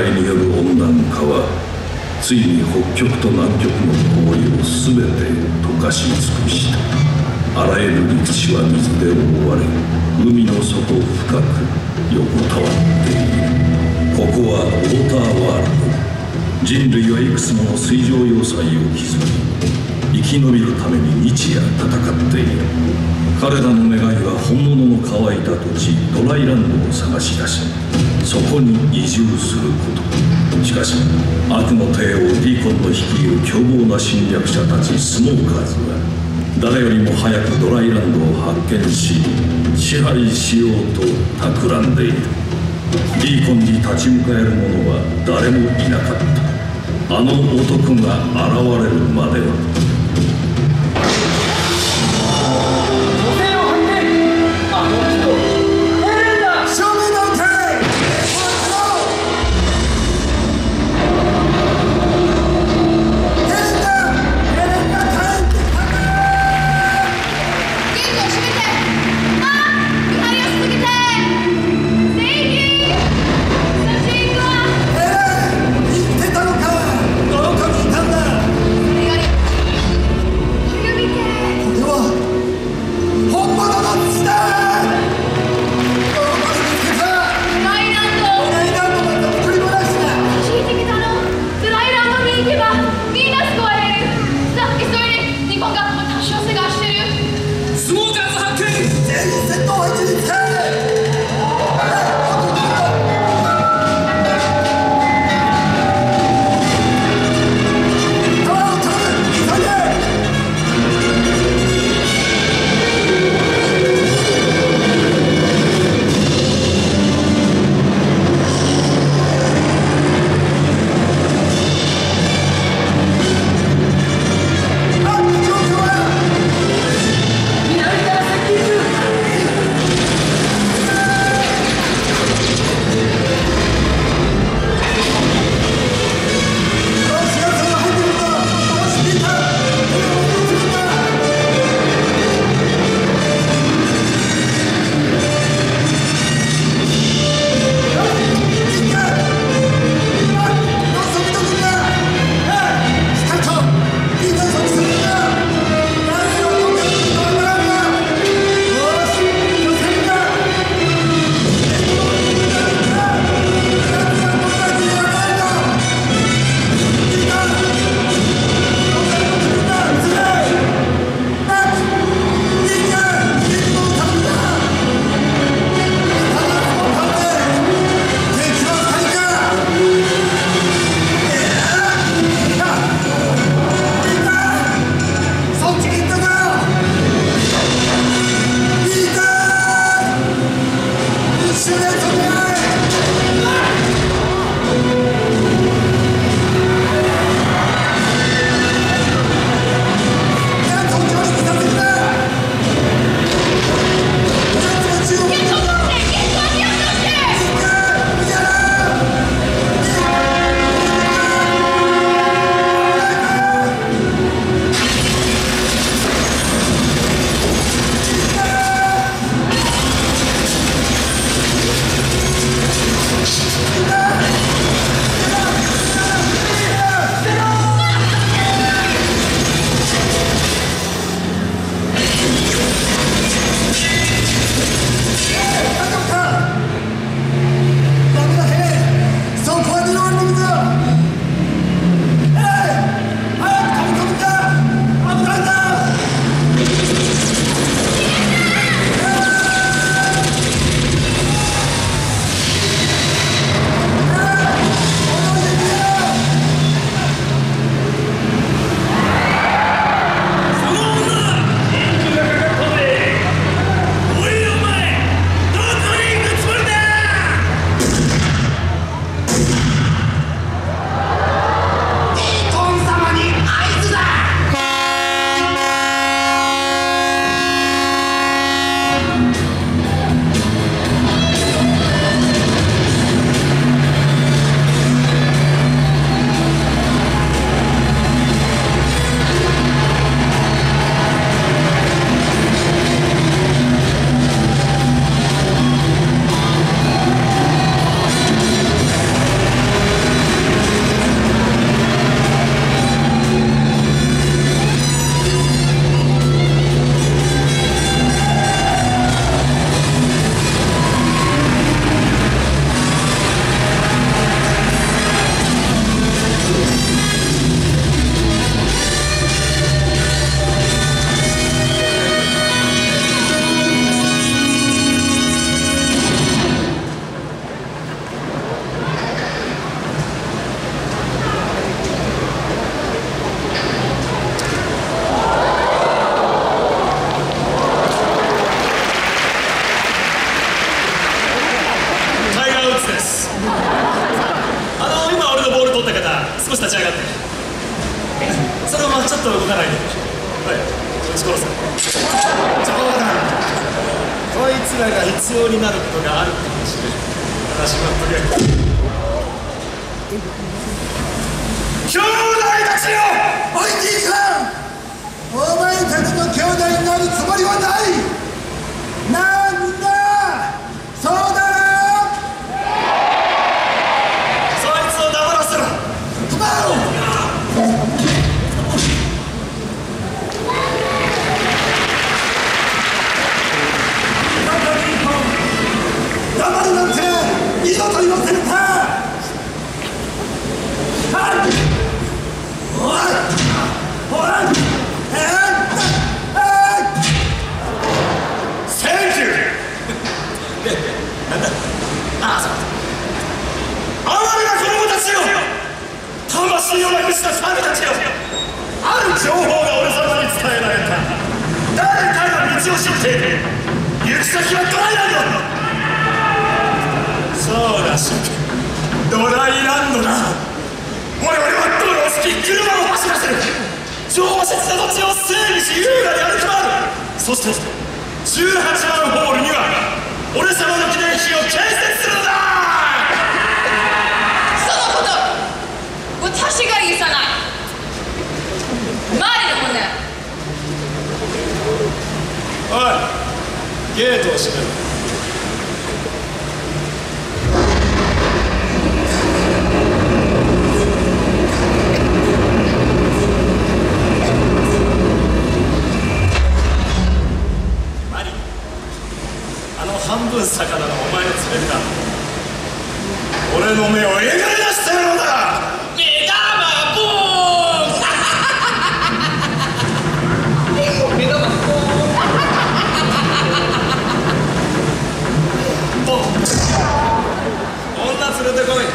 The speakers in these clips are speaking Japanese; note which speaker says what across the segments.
Speaker 1: 界による温暖化はついに北極と南極の氷を全て溶かし尽くした。あらゆる陸地は水で覆われ、海の底深く横たわっている。ここはウォーターワールド。人類はいくつもの水上要塞を築き、生き延びるために日夜戦っている。彼らの願いは本物の乾いた土地ドライランドを探し出し、そこに移住すること。しかし悪の帝王ディーコンの率いる凶暴な侵略者たちスモーカーズは誰よりも早くドライランドを発見し、支配しようと企んでいる。ディーコンに立ち向かえる者は誰もいなかった。あの男が現れるまでは。
Speaker 2: 撃ち殺せ。冗談。こいつらが必要になることがあるかもしれん。私はとりあえず兄弟たちよ。
Speaker 3: おいじいさん、お前たちの兄弟になるつもりはない。なあみんな、そうだろ。
Speaker 2: そいつを黙らせろ。
Speaker 3: 止まろう。黙るなんて二度と言わせるか。
Speaker 2: 魂をなくした猿たちよ。ある情報が俺様に伝えられた。誰かが道を知っている。行く先はドライランド。そうだ、シュドライランドだ。我々は道路を敷き車を走らせる。上質な土地を整備し優雅に歩き回る。そして18番ホールには俺様の記念碑を建設するのだ。
Speaker 4: 私が許さない。周りのもんね。
Speaker 2: おい、ゲートを閉めろ。マリ、あの半分魚のお前の連れか。俺の目をえぐり出してやろうだ。目玉ボーン。目玉ボーン。ボン。女連れてこい。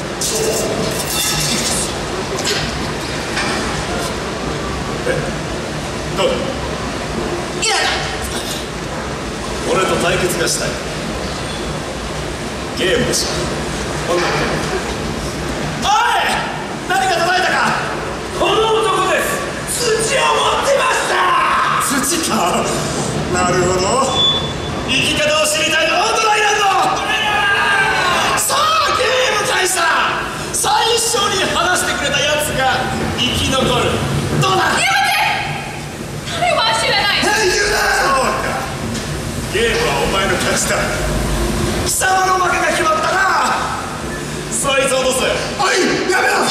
Speaker 2: どうだ。
Speaker 4: いらない。
Speaker 2: 俺と対決がしたい。ゲームでしょ。女。何か叩いたか。
Speaker 5: この男です。土を持ってました。
Speaker 2: 土か。なるほど。生き方を知りたいのはドライランド。さあゲーム開始だ。最初に話してくれたやつが生き残る。どうだ。
Speaker 4: やめて。彼は知らない。
Speaker 2: 言うな。そうか。ゲームはお前の勝ちだ。貴様の負けが決まったな。そいつを落とせ。
Speaker 3: おい、やめろ。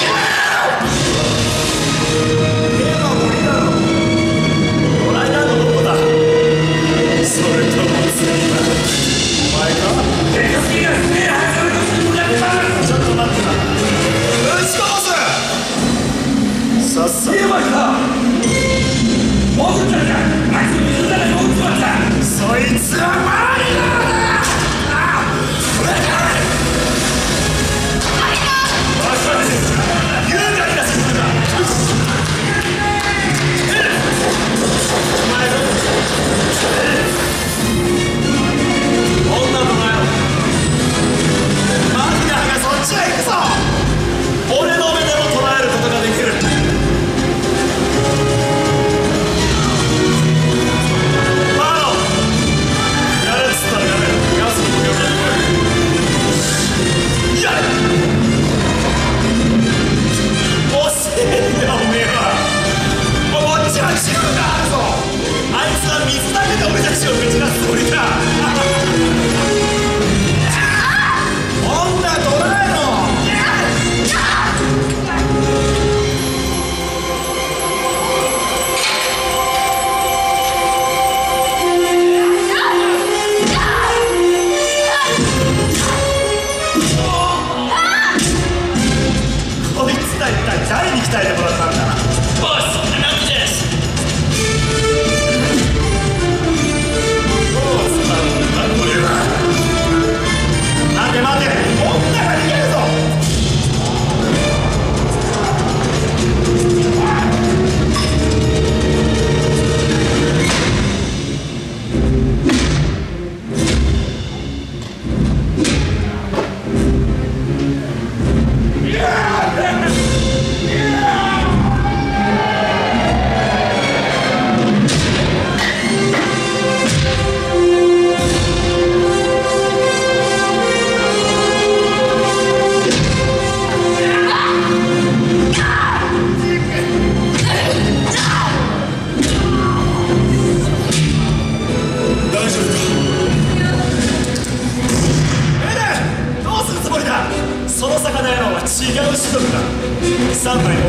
Speaker 2: ゲームは無理だろ。ドライランドどこだ。それとも次はお前か。
Speaker 5: 警察機が目を外すのが
Speaker 2: ちょっと待ってな。打ち殺す。さっさと。
Speaker 5: 言えました。僕たちがあいつの水だれを撃ちました。
Speaker 2: そいつはマリナーだ。マリナー。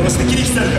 Speaker 2: として切り刻むから。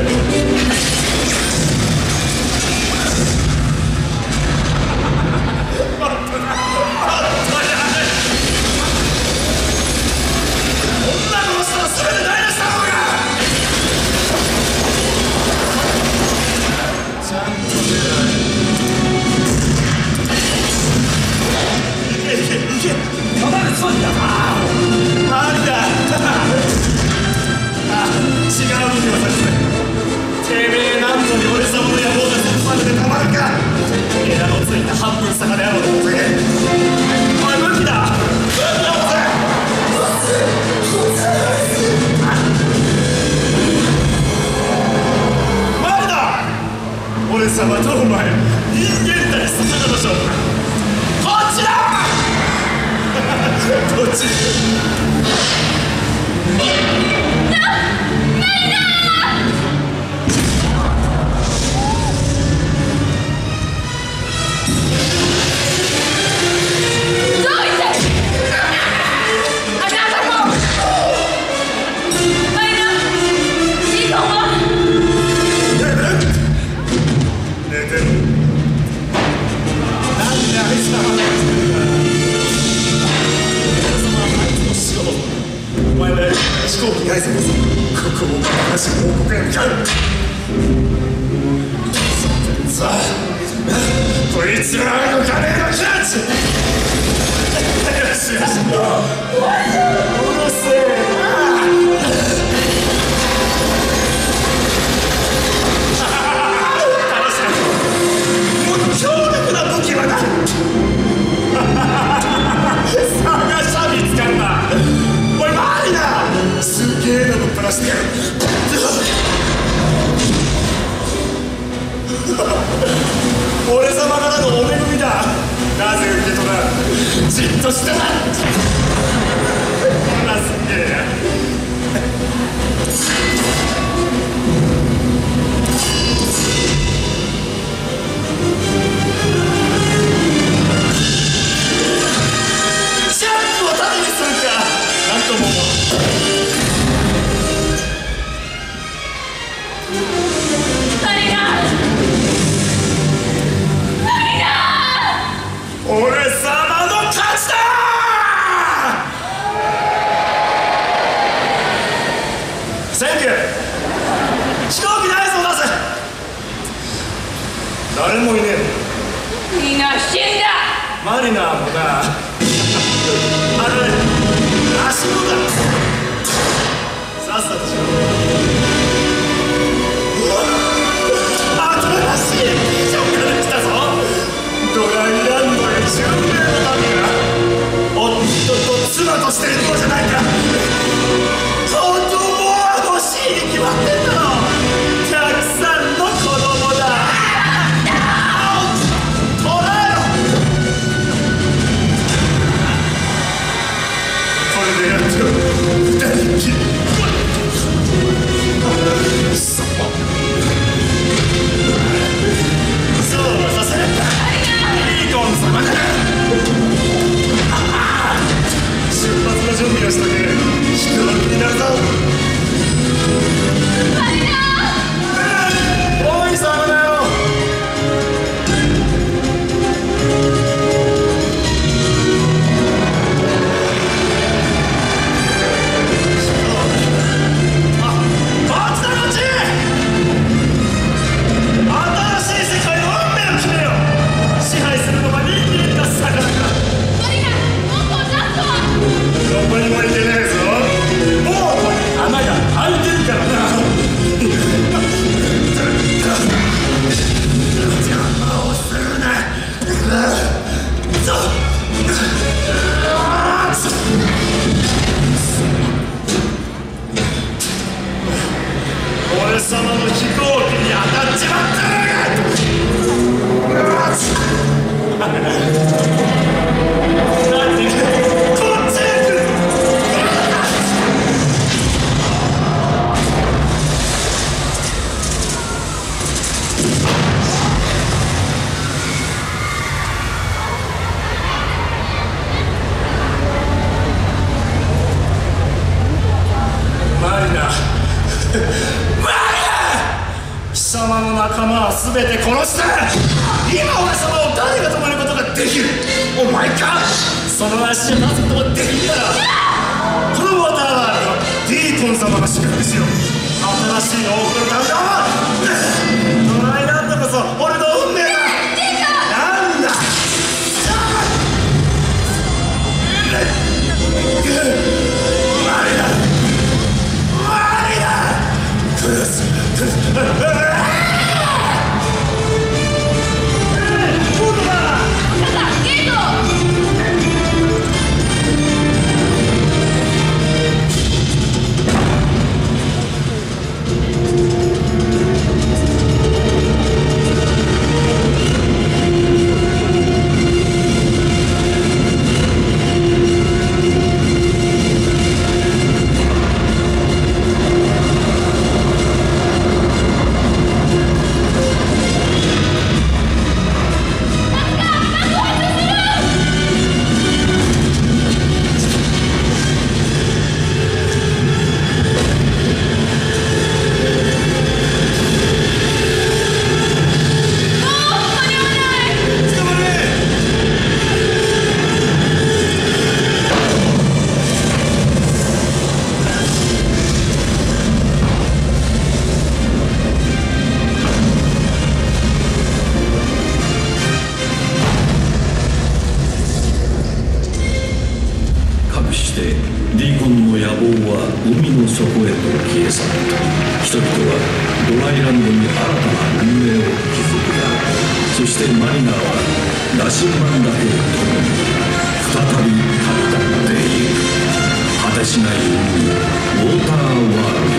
Speaker 2: 俺様とお前、人間対魚の勝負だ。こっちだどっち飛行機に挨拶です。ここを話し報告へ向かう。さあこいつらの金のキャッチ。よしよしうるせえな。もう強力な武器はな探しゃ見つかるな。おいマリナすげえのぶっ放してやる。俺様からのお恵みだ。なぜ受け取らん。じっとしてな。ほらすげえな。シャンプを盾にするか。なんとも思う。俺様の勝ちだ。センキュー。飛行機の合図を出せ。誰もいねえ。
Speaker 4: みんな死んだ。
Speaker 2: マリナーもな。あれ足のだ。さっさとしろ。新しいビジョンから来たぞ。ドライランドへ巡礼の旅が夫と妻としているのじゃないか。子供は欲しいに決まってんだろ。たくさんの子供だ。捕らえろ。これでやっと二人きり。貴様全て殺した。今俺様を誰が止めることができる？お前か。その足を出すことができるならこのウォーターワールドディーコン様が祝福しよう。新しい王国のためだ。ドライランドこそ俺の運命だ。なんだ人々はドライランドに新たな運命を築くだろう。そしてマリナーは羅針盤だけを共に再び旅立っていく。果てしない海ウォーターワールド。